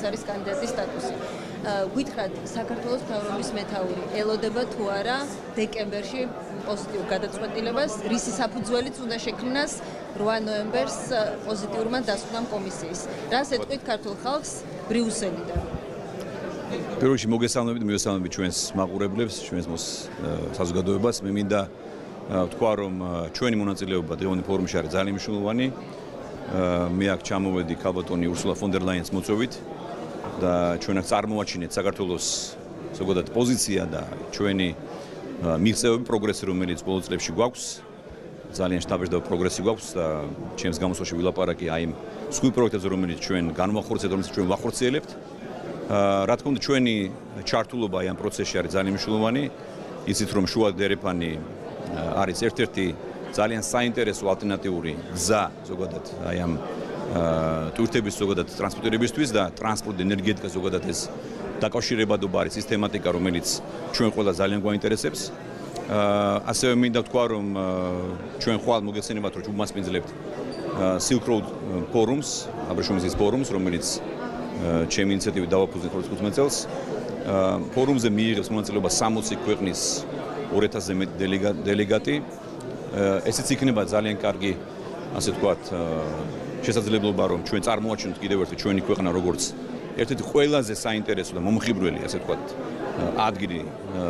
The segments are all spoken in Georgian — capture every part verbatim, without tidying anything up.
არის კანდიდატის სტატუსი. გითხრათ, საქართველოს მთავრობის მეთაური ელოდება თუ არა დეკემბერში პოზიტიურ გადაწყვეტილებას, რისი საფუძველიც უნდა შექმნას რვა ნოემბერს პოზიტიურმა დასკვნამ კომისიის. რას ეტყვით ქართულ ხალხს ბრიუსელიდან? პირველ რიგში მოგესალმებით, მივესალმებით ჩვენს მაყურებლებს, ჩვენს საზოგადოებას. მე მინდა ვთქვა, რომ ჩვენი მონაწილეობა დღევანდელ ფორუმში არის ძალიან მნიშვნელოვანი. მე აქ ჩამოვედი ქალბატონი ურსულა ფონ დერ ლაინის მოწვევით და ჩვენ აქ წარმოვაჩინეთ საქართველოს ზოგადად პოზიცია და ჩვენი მიღწევები, პროგრესი, რომელიც ბოლო წლებში გვაქვს. ძალიან შთაბეჭდილ პროგრესი გვაქვს და ჩემს გამოსვლაში ვილაპარაკი აი იმ სხვი პროექტებზე, რომელიც ჩვენ განვახორციელებთ, რომელიც ჩვენ ვახორციელებთ. რა თქმა უნდა, ჩვენი ჩართულობა აი ამ პროცესში არის ძალიან მნიშვნელოვანი. იცით, რომ შუა დერეფანი არის ერთ-ერთი ძალიან საინტერესო ალტერნატიული გზა ზოგადად აი ამ ტვირთების ზოგადად ტრანსპორტირებისთვის და ტრანსპორტ ენერგეტიკა ზოგადად ეს დაკავშირებადობა არის სისტემატიკა, რომელიც ჩვენ ყველა ძალიან გვაინტერესებს. ასევე მინდა ვთქვა, რომ ჩვენ ხვალ მოგეხსენებათ, რომ უმასპინძლებთ Silk Road ფორუმს, აბრეშუმის ფორუმს, რომელიც ჩემი ინიციატივით დავაფუძნეთ ოცდათხუთმეტ წელს. ფორუმზე მიიღებს მონაწილეობა სამოცი ქვეყნის ორ ათასზე მეტი დელეგატი. ესეც იქნება ძალიან კარგი, ასე ვთქვათ, შესაძლებლობა, რომ ჩვენ წარმოვაჩინოთ კიდევ ერთი ჩვენი ქვეყანა, როგორც ერთ-ერთი ყველაზე საინტერესო და მომხიბვლელი, ასე ვთქვათ, ადგილი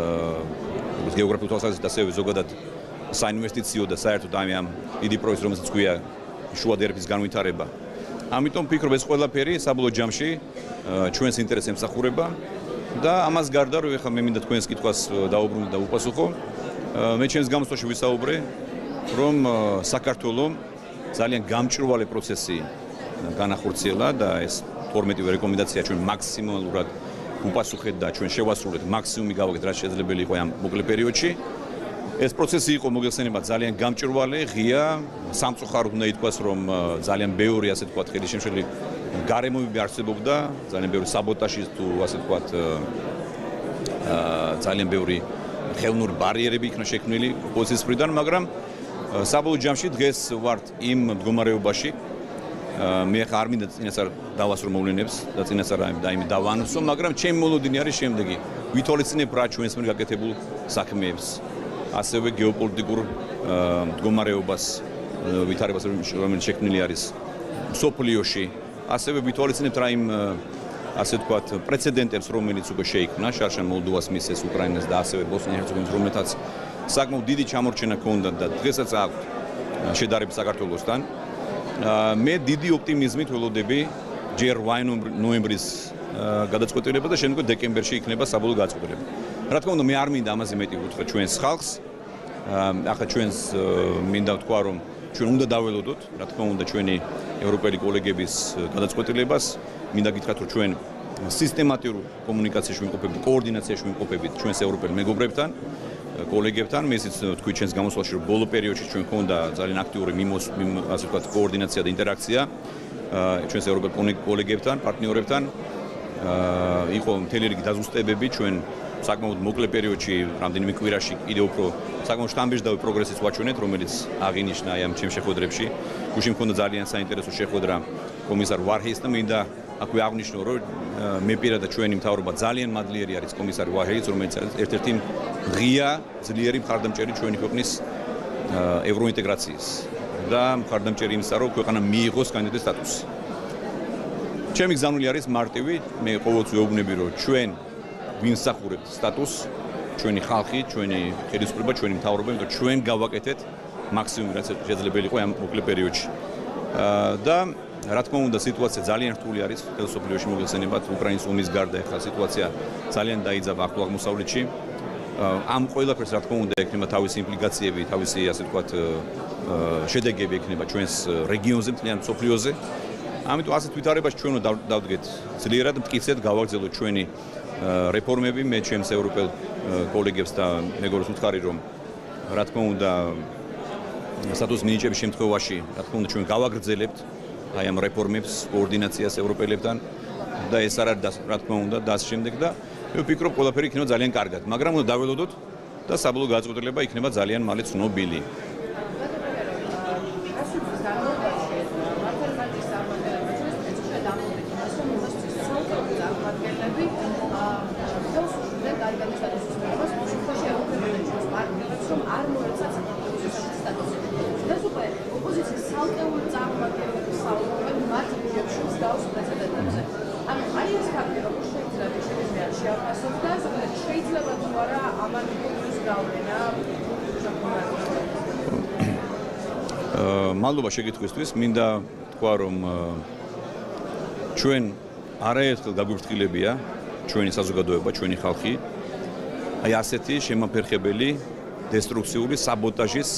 გეოგრაფიულ თვალსაზრისით, ასევე ზოგადად საინვესტიციო და საერთოდ ამ დიდი პროექტს, რომელსაც ქვია შუა დერეფის განვითარება. ამიტომ ვფიქრობ, ეს ყველაფერი საბოლოო ჯამში ჩვენს ინტერესს ემსახურება და ამას გარდა, რომ ეხლა მე მინდა თქვენს კითხვას დაუბრუნდე და უპასუხო. მე ჩემს გამოსვლაში ვისაუბრე, რომ საქართველოს ძალიან გამჭვირვალე პროცესი განახორციელა და ეს თორმეტივე რეკომენდაცია ჩვენ მაქსიმალურად უპასუხეთ და ჩვენ შევასრულეთ მაქსიმუმი გავაკეთეთ, რაც შესაძლებელი იყო ამ მოკლე პერიოდში. ეს პროცესი იყო მოგეხსენება ძალიან გამჭვირვალე, ღია, სამწუხაროდ უნდა ითქვას, რომ ძალიან ბევრი, ასე ვთქვათ, ხელისშემშელი გარემოები არსებობდა, ძალიან ბევრი საბოტაჟი თუ ასე ვთქვათ, ძალიან ბევრი ხელოვნური ბარიერები იქნა შექმნილი ოპოზიციის მხრიდან, მაგრამ საბოლოო ჯამში დღეს ვართ იმ მდგომარეობაში. მე ხარ არ მინდა წინასწარ დავასრულო მოვლენებს და წინასწარ და იმ დავანუსო, მაგრამ ჩემი მოლოდინი არის შემდეგი. ვითვალისწინებ რა ჩვენს მიერ გაკეთებულ საქმეებს, ასევე გეოპოლიტიკურ მდგომარეობას, ვითარებას, რომელიც შექმნილი არის სოფლიოში, ასევე ვითვალისწინებთ რა იმ ასე ვთქვათ, პრეცედენტებს, რომელიც უკვე შეიქმნა, შარშან მოლდოვას მისცეს, უკრაინას და ასევე ბოსნია-ჰერცეგოვინის, რომელთაც საკმაოდ დიდი ჩამორჩენა ჰქონდა და დღესაც აქვთ შედარებით საქართველოსთან. მე დიდი ოპტიმიზმით ველოდები ჯერ რვა ნოემბრის გადაწყვეტილება და შემდგომ დეკემბერში იქნება საბოლოო გადაწყვეტილება. რა თქმა უნდა, მე არ მინდა ამაზე მეტი ვუთხრა ჩვენს ხალხს. ახლა ჩვენს მინდა ვთქვა, რომ ჩვენ უნდა დაველოდოთ, რა თქმა უნდა, ჩვენი ევროპელი კოლეგების გადაწყვეტილებას. მინდა გითხრათ, რომ ჩვენ სისტემატურ კომუნიკაციაში ვიმყოფებით, კოორდინაციაში ვიმყოფებით ჩვენს ევროპელ მეგობრებთან, კოლეგებთან. მე ისიც თქვი ჩვენს გამოსვლაში, რომ ბოლო პერიოდში ჩვენ ქონდა ძალიან აქტიური მიმოს, ასე ვთქვათ, კოორდინაცია და ინტერაქცია ჩვენს ევროპელ კოლეგებთან, პარტნიორებთან. იყო მთელი რიგი დაზუსტებები ჩვენ საკმაოდ მოკლე პერიოდში, რამდენიმე კვირაში კიდევ უფრო საკმაოდ შთამბეჭდავი პროგრესიც ვაჩვენეთ, რომელიც აღინიშნა აი ამ ჩემ შეხვედრებში. გუშინ მქონდა ძალიან საინტერესო შეხვედრა კომისარ ვარჰეის და მინდა აქვე აღნიშნო, რომ მე პირადად ჩვენი მთავრობა ძალიან მადლიერი არის კომისარ ვარჰეის, რომელიც არის ერთ-ერთი ღია, ძლიერი მხარდამჭერი ჩვენი ქვეყნის ევროინტეგრაციის და მხარდამჭერი იმისა, რომ ქვეყანა მიიღოს კანდიდატის სტატუსი. ჩემი გზავნილი არის მარტივი, მე ყოველთვის ვეუბნები, რომ ჩვენ ვიმსახურებთ სტატუსს, ჩვენი ხალხი, ჩვენი ხელისუფლება, ჩვენი მთავრობა, იმიტომ ჩვენ გავაკეთეთ მაქსიმუმი, რაც შესაძლებელი იყო ამ მოკლე პერიოდში. და რა თქმა უნდა, სიტუაცია ძალიან რთული არის ხელისუფლებაში, მოგეხსენებათ, უკრაინის ომის გარდა ახლა სიტუაცია ძალიან დაიძაბა ახლო აღმოსავლეთში. ამ ყველაფერს რა თქმა უნდა ექნება თავისი იმპლიკაციები, თავისი ასე ვთქვათ შედეგები ექნება ჩვენს რეგიონზე, მთლიან მსოფლიოზე. ამიტომ ასეთ ვითარებაში ჩვენ უნდა დავდგეთ ძლიერად, მტკიცედ გავაგრძელოთ ჩვენი რეფორმები. მე ჩემს ევროპელ კოლეგებს და მეგობრებს ვუთხარი, რომ რა თქმა უნდა სტატუს მინიჭების შემთხვევაში, რა თქმა უნდა ჩვენ გავაგრძელებთ აი ამ რეფორმებს, კოორდინაციას ევროპელებთან და ეს არ არის რა თქმა უნდა და ამ შემდეგ და მე ვფიქრობ, ყველაფერი იქნება ძალიან კარგად, მაგრამ უნდა დაველოდოთ და საბოლოო გადაწყვეტილება იქნება ძალიან მალე ცნობილი. მსგავს პრეცედენტებზე. ანუ აი ეს ფაქტი როგორ შეიძლება შეიძლება შეაფასოთ და შეიძლება თუ არა ამან ის გავლენა მადლობა შეკითხვისთვის. მინდა თქვა რომ ჩვენ არაერთხელ გაგვიფრთხილებია ჩვენი საზოგადოება, ჩვენი ხალხი აი ასეთი შემაფერხებელი დესტრუქციული საბოტაჟის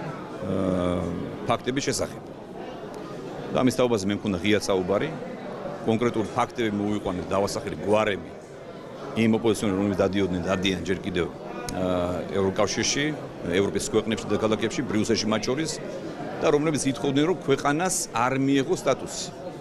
ფაქტების შესახებ. და ამის თაობაზე მე მქონდა ღია საუბარი, კონკრეტული ფაქტები მოვიყვანეთ დავასახელე გვარები იმ ოპოზიციონერებს, რომლებიც დადიოდნენ, დადიან ჯერ კიდევ ევროკავშირში, ევროპის ქვეყნებში და ქალაქებში, ბრიუსელში მათ შორის და რომლებიც ითხოვდნენ, რომ ქვეყანას არ მიეღო სტატუსი.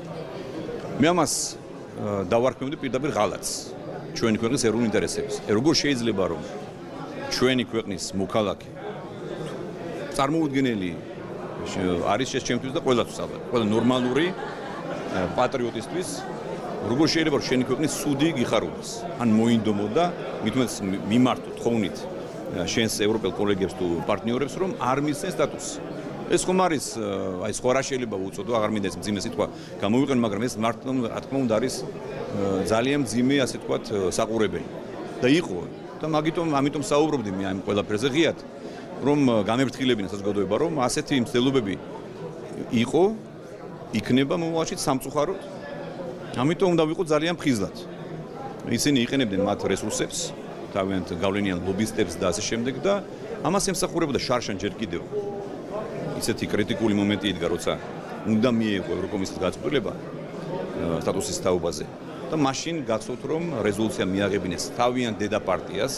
მე ამას დავარქმევდი პირდაპირ ღალატს ჩვენი ქვეყნის ეროვნულ ინტერესებს. როგორ შეიძლება რომ ჩვენი ქვეყნის მოქალაქე წარმოუდგენელი არის ეს ჩემთვის და ყველასთვის ალბათ, ყველა ნორმალური პატრიოტისთვის, როგორ შეიძლება რომ შენი ქვეყნის სუდი გიხარულოს, ან მოინდომო და მithumet მიმართო თხოვნით შენს ევროპელ კოლეგებს თუ პარტნიორებს, რომ არ მისცენ სტატუსი. ეს ხომ არის აი სხვა რა შეიძლება უწოდო, აღარ მინდა ეს მძიმე სიტყვა გამოვიყენო, მაგრამ ეს მართლა რა თქმა უნდა არის ძალიან მძიმე, ასე ვთქვათ, საყურებელი. და იყო და მაგიტომ ამიტომ საუბრობდი მე ამ ყველაფერზე ღიად, რომ გამეფრთხილებინა საზოგადოება, რომ ასეთი მცდელობები იყო, იქნება მომავალში სამწუხაროდ. ამიტომ უნდა ვიყო ძალიან მხიზლად. ისინი იყენებდნენ მათ რესურსებს, თავიანთ გავლენიან ლობისტებს და ასე შემდეგ და ამას ემსახურებოდა შარშან ჯერ კიდევ. ისეთი კრიტიკული მომენტი იდგა, როცა უნდა მიეღო ევროკომისიის გაწყვეტილება სტატუსის თაობაზე და მაშინ გახსოვთ, რომ რეზოლუცია მიაღებინეს თავიანთ დედა პარტიას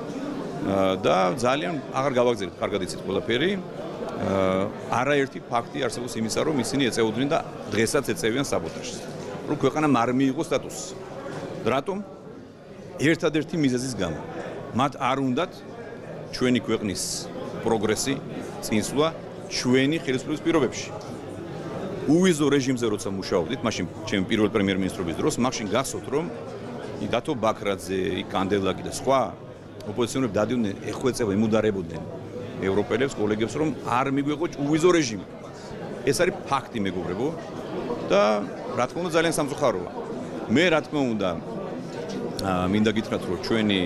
და ძალიან აღარ გავაგზავნეთ, კარგად იცით ყველაფერი. არაერთი ფაქტი არსებობს იმისა, რომ ისინი ეწეოდნენ და დღესაც ეწევიან საბოტაჟს, რომ ქვეყანამ არ მიიღო სტატუსი. რატომ? ერთადერთი მიზეზის გამო. მათ არ უნდათ ჩვენი ქვეყნის პროგრესი, წინსვლა ჩვენი ხელისუფლების პირობებში. უვიზო რეჟიმზე როცა მუშაობდით, მაშინ ჩემი პირველი პრემიერ-მინისტრობის დროს, მაშინ გახსოვთ, რომ დათო ბაქრაძე, კანდელაკი და სხვა ოპოზიციონერები დადიოდნენ, ეხვეწება, ემუდარებოდნენ ევროპელებს, კოლეგებს, რომ არ მიგვეღო უვიზო რეჟიმი. ეს არის ფაქტი, მეგობრებო, და რა თქმა უნდა ძალიან სამწუხაროა. მე რა თქმა უნდა მინდა გითხრათ, რომ ჩვენი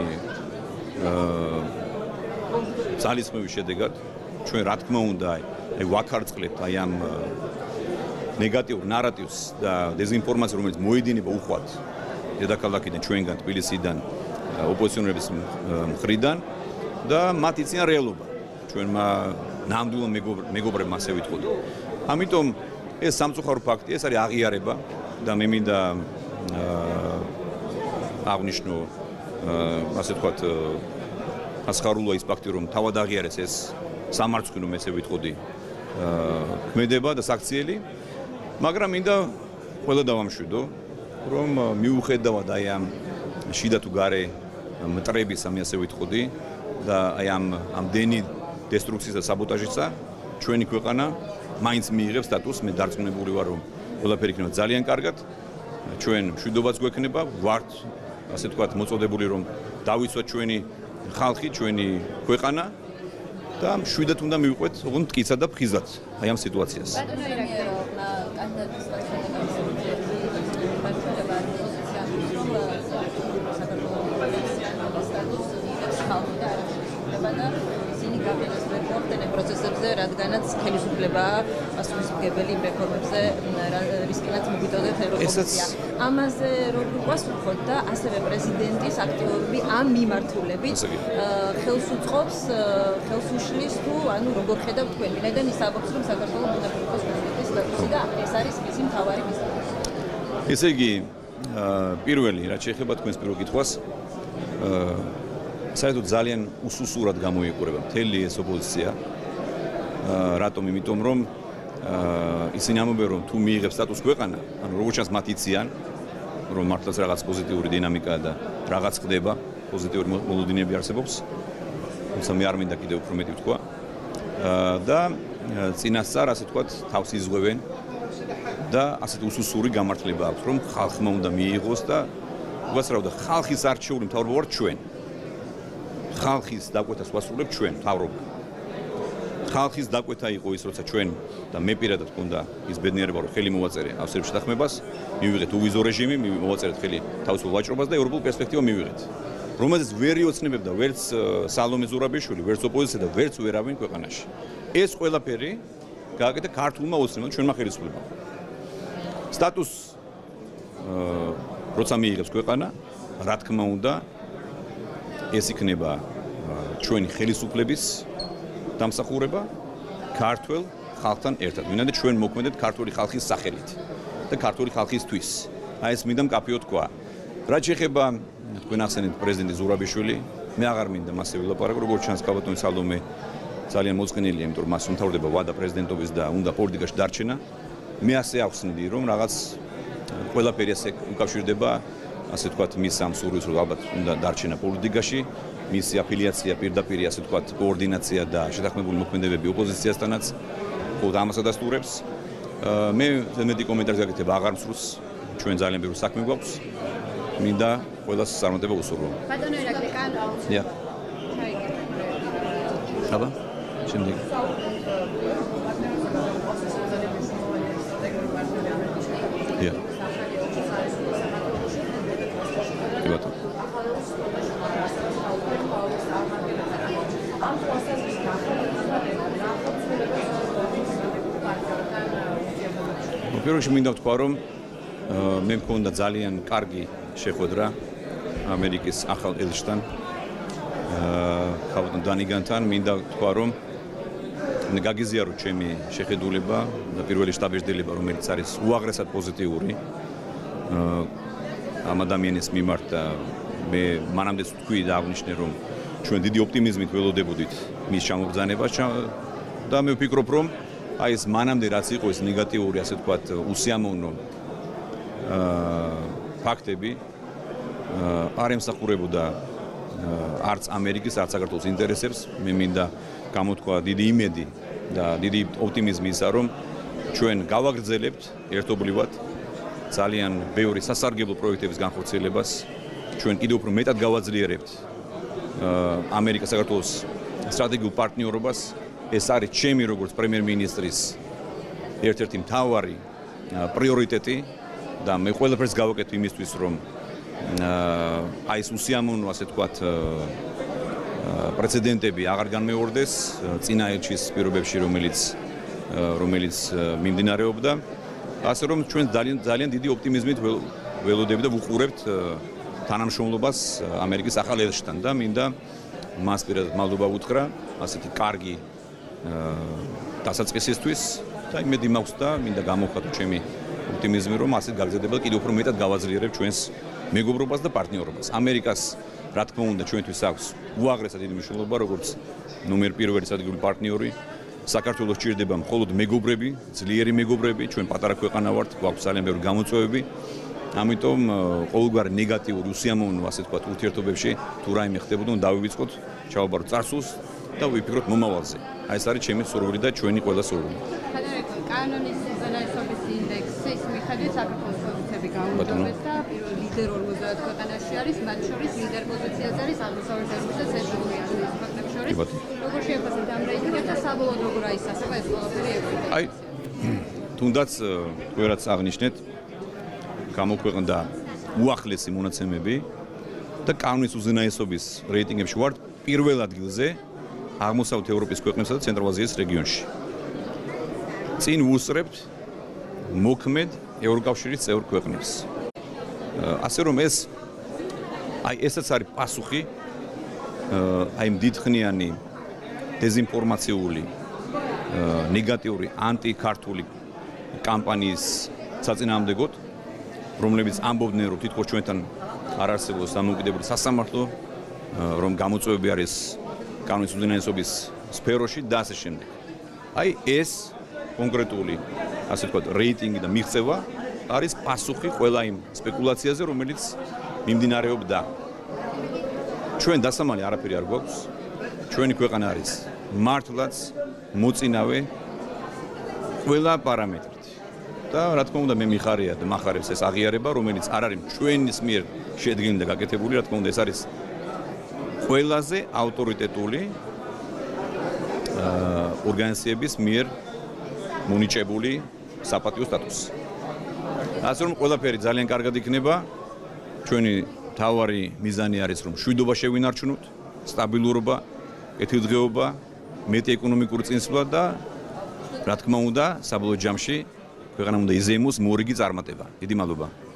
ძალისხმევის შედეგად ჩვენ რა თქმა უნდა აი ვაქარწყლებთ აი ამ ნეგატიურ ნარატივს და დეზინფორმაციას, რომელიც მოედინება უხვად დედაქალაქიდან, ჩვენგან, თბილისიდან, ოპოზიციონერების მხრიდან და მათ იციან რეალობა. ჩვენმა ნამდვილ მეგობრებმა ასე ვიტყოდი. ამიტომ ეს სამწუხარო ფაქტია, ეს არის აღიარება და მე მინდა აღნიშნო ასე ვთქვათ ასხარულა ის ფაქტი, რომ თავად აღიარეს ეს სამარცხვინო, მე ესე ვიტყოდი, ქმედება და საქციელი, მაგრამ მინდა ყველა დავამშვიდო, რომ მიუხედავად აი ამ შიდა თუ გარე მტრების, ამი ასე ვიტყოდი და აი ამ ამდენი დესტრუქციის და საბოტაჟისა, ჩვენი ქვეყანა მაინც მიიღებს სტატუსს. მე დარწმუნებული ვარ, რომ ყველაფერი იქნება ძალიან კარგად, ჩვენ მშვიდობაც გვექნება, ვართ ასე ვთქვათ მოწოდებული, რომ დავიცვათ ჩვენი ხალხი, ჩვენი ქვეყანა და მშვიდად უნდა მივიყვეთ ოღონდ მტკიცად და ფხიზად აი ამ სიტუაციას. პროცესებზე, რადგანაც ხელისუფლებაა პასუხისმგებელი იმ რეფორმებზე, რისკინაც მოგიტოდეთ ევროკომისია. ამაზე როგორ გვასწრაფოთ და ასევე პრეზიდენტის აქტიურობები ამ მიმართულებით ხელს უწყობს, ხელს უშლის თუ ანუ როგორ ხედავთ თქვენ? ვინაიდან ის ამბობს, რომ საქართველოს უნდა მიიღოს პრეზიდენტის სტატუსი და ეს არის მისი მთავარი მიზანი. ესე იგი, პირველი, რაც შეეხება თქვენს პირველ კითხვას, საერთოდ ძალიან უსუსურად გამოიყურება მთელი ეს ოპოზიცია. რატომ? იმიტომ რომ ისინი ამბობენ, რომ თუ მიიღებს სტატუსს ქვეყანა, ანუ როგორც ჩანს მათ იციან, რომ მართლაც რაღაც პოზიტიური დინამიკა და რაღაც ხდება, პოზიტიური მოლოდინები არსებობს. თუმცა მე არ მინდა კიდევ უფრო მეტი ვთქვა. და წინასწარ, ასე ვთქვათ, თავს იზღვევენ და ასეთი უსუსური გამართლება აქვს, რომ ხალხმა უნდა მიიღოს და უბრალოდ ხალხის არჩეული მთავრობა ვართ ჩვენ. ხალხის დაკვეთას ვასრულებ ჩვენ, მთავრობა. ხალხის დაკვეთა იყო ის, როცა ჩვენ და მე პირადად მქონდა ის ბედნიერება, რომ ხელი მოვაწერე ავსტრიებს შეთანხმებას, მივიღეთ უვიზო რეჟიმი, მოვაწერეთ ხელი თავისუფალ ვაჭრობას და ევროპულ პერსპექტივა მივიღეთ. რომელზეც ვერ იოცნებებდა ვერც სალომე ზურაბიშვილი, ვერც ოპოზიცია და ვერც ვერავინ ქვეყანაში. ეს ყველაფერი გააკეთა ქართულმა ოცნებამ, ჩვენმა ხელისუფლებამ. სტატუს როცა მიიღებს ქვეყანა, რა თქმა უნდა, ეს იქნება ჩვენი ხელისუფლების დამსახურება ქართულ ხალხთან ერთად. ვინაიდან ჩვენ მოქმედეთ ქართული ხალხის სახელით და ქართული ხალხისთვის. აი ეს მინდა მკაფიოდ თქვა. რაც შეეხება თქვენ ახსენეთ პრეზიდენტი ზურაბიშვილი, მე აღარ მინდა მასზე ვილაპარაკო, როგორც ჩანს კაბატონი სალომე ძალიან მოწყენილია, იმიტომ რომ მას უმთავრდება ვადა პრეზიდენტობის და უნდა პოლიტიკაში დარჩენა. მე ასე ახსნიდი, რომ რაღაც ყველაფერი ასე უკავშირდება, ასე ვთქვათ, მის ამ სურვილს, რომ ალბათ უნდა დარჩენა პოლიტიკაში, მისი აფილიაცია პირდაპირ, ასე ვთქვათ, კოორდინაცია და შეთანხმებული მოქმედებები ოპოზიციასთანაც მხოლოდ ამასაც დასტურებს. მე ზემეთი კომენტარს გაკეთებ აღარ მსურს, ჩვენ ძალიან ბევრი საქმე გვაქვს. მინდა ყველას წარმატება უსურვო. ბატონო ირაკლი, კან Ja. აბა, შემდეგ. Ja. ბატონო. პირველში მინდა ვთქვა, რომ მე მქონდა ძალიან კარგი შეხვედრა ამერიკის ახალ ელჩთან ხალხთან დანიგანთან. მინდა ვთქვა, რომ გაგიზიარო ჩემი შეხედულება და პირველი შტაბ-ბიჭდილება, რომელიც არის უაღრესად პოზიტიური ამ ადამიანის მიმართ და მე მანამდეც ვთქვი და აღნიშნე, რომ ჩვენ დიდი ოპტიმიზმით ველოდებოდით მის ჩამობრძანებას და მე ვფიქრობ, რომ აი ეს მანამდე რაც იყო ეს ნეგატიური, ასე ვთქვათ, უსიამოვნო ფაქტები არ ემსახურებოდა არც ამერიკის, არც საქართველოს ინტერესებს. მე მინდა გამოთქვა დიდი იმედი და დიდი ოპტიმიზმი ისა, რომ ჩვენ გავაგრძელებთ ერთობლივად ძალიან ბევრი სასარგებლო პროექტების განხორციელებას. ჩვენ კიდევ უფრო მეტად გავაძლიერებთ ამერიკა-საქართველოს სტრატეგიულ პარტნიორობას. ეს არის ჩემი როგორც პრემიერ-მინისტრის ერთ-ერთი მთავარი პრიორიტეტი და მე ყველაფერს გავაკეთებ იმისთვის, რომ აი ეს უსიამოვნო, ასე ვთქვათ, პრეცედენტები აღარ განმეორდეს წინა ელჩის პირობებში, რომელიც რომელიც მიმდინარეობდა. ასე რომ ჩვენ ძალიან ძალიან დიდი ოპტიმიზმით ველოდები და ვუყურებთ თანამშრომლობას ამერიკის ახალ ელჩთან და მინდა მას პირადად მადლობა უთხრა ასეთი კარგი დასაწყისისთვის და იმედი მაქვს და მინდა გამოვხატო ჩემი ოპტიმიზმი, რომ ასეთ გაგრძელებულად კიდევ უფრო მეტად გავაძლიერებ ჩვენს მეგობრობას და პარტნიორობას. ამერიკას, რა თქმა უნდა, ჩვენთვის აქვს უაღრესად დიდი მნიშვნელობა, როგორც ნომერ პირველი სადგური პარტნიორი. საქართველოს ჭირდება მხოლოდ მეგობრები, ძლიერი მეგობრები, ჩვენ პატარა ქვეყანა ვართ, გვაქვს ძალიან ბევრი გამოწვევები. ამიტომ ყოველგვარი ნეგატიური, უსიამოვნო, ასე ვთქვათ, ურთიერთობებში თუ რაიმე ხდებოდა, უნდა დავივიწყოთ, ჩავაბაროთ წარსულს და ვიფიქროთ მომავალზე. აი ეს არის ჩემი სურვილი და ჩვენი ყველა სურვილი. კანონის ზონალისობის ინდექსის მიხედვით საქართველოს პოზიციები გაუმჯობეს და პირველ ლიდერ ორმოცდაათ ქვეყანაში არის, მათ შორის ლიდერ პოზიციაზე არის აღმოსავლეთ ევროპის და ცენტრალური აზიის ქვეყნებს შორის. როგორ შეფასებთ ამ რეიტინგებს და საბოლოოდ როგორ აისახება ეს ყველაფერი ევროპის? აი, თუნდაც თქვენ რაც აღნიშნეთ, გამოქვეყნდა უახლესი მონაცემები და კანონის უზენაესობის რეიტინგებში ვართ პირველ ადგილზე აღმოსავლეთ ევროპის ქვეყნებსა და ცენტრალურ აზიის რეგიონში. წინ ვუსწრებთ მოქმედ ევროკავშირის წევრ ქვეყნებს. ასე რომ ეს აი ესაც არის პასუხი აი დიდხნიანი დეზინფორმაციული ნეგატიური ანტიქართული კამპანიის საწინააღმდეგოდ, რომლებიც ამბობდნენ, რომ თითქოს ჩვენთან არ არსებობს დამოუკიდებელი სასამართლო, რომ გამოწვევები არის კანონის უზენაესობის სფეროში და ასე შემდეგ. აი ეს კონკრეტული, ასე ვთქვათ, რეიტინგი და მიღწევა არის პასუხი ყველა იმ სპეკულაციაზე, რომელიც მიმდინარეობდა. ჩვენ დასამალი არაფერი არ გვაქვს. ჩვენი ქვეყანა არის მართლაც მოწინავე ყველა პარამეტრით. და რა თქმა უნდა მე მიხარია და მახარებს ეს აღიარება, რომელიც არ არის ჩვენის მიერ შედგენილი და გაკეთებული, რა თქმა უნდა ეს არის ყველაზე ავტორიტეტული ორგანიზაციების მიერ მონიჭებული საპატიო სტატუსი. ასე რომ ყველაფერი ძალიან კარგად იქნება. ჩვენი თავარი მიზანი არის რომ შვიდობა შევინარჩუნოთ, სტაბილურობა, კეთილდღეობა, მეტი ეკონომიკური წინსვლა და რა თქმა უნდა, საბოლოო ჯამში ქვეყანა უნდა იზეიმოს მორიგი წარმატება. დიდი მადლობა.